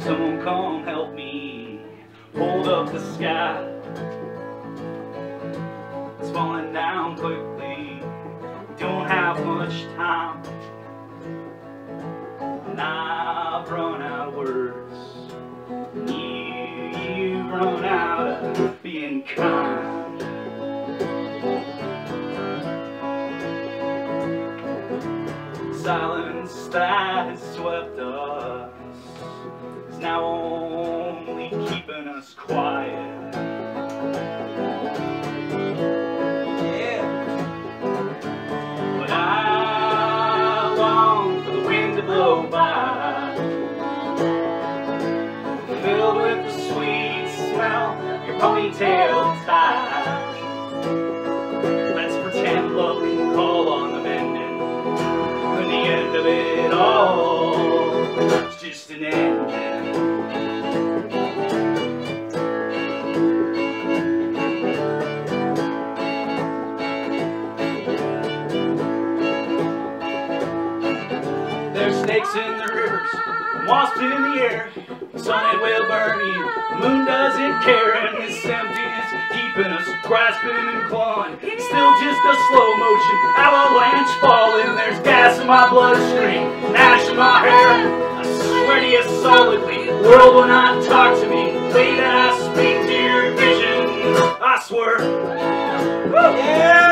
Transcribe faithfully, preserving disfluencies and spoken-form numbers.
Someone come help me hold up the sky. It's falling down quickly, don't have much time, and I've run out of words. You, you've run out of being kind. Silence that has swept us is now only keeping us quiet. Yeah. But I long for the wind to blow by, filled with the sweet smell of your ponytail tie. Let's pretend love can call on the mending. And the end of it all is just an ending. There's snakes in the rivers, wasps in the air. The sun, it will burn you, the moon doesn't care. And this emptiness keeping us grasping and clawing. Still just a slow motion avalanche falling. There's gas in my bloodstream, ash in my hair. I swear to you solidly, the world will not talk to me the way that I speak to your vision. I swear. Woo! Yeah!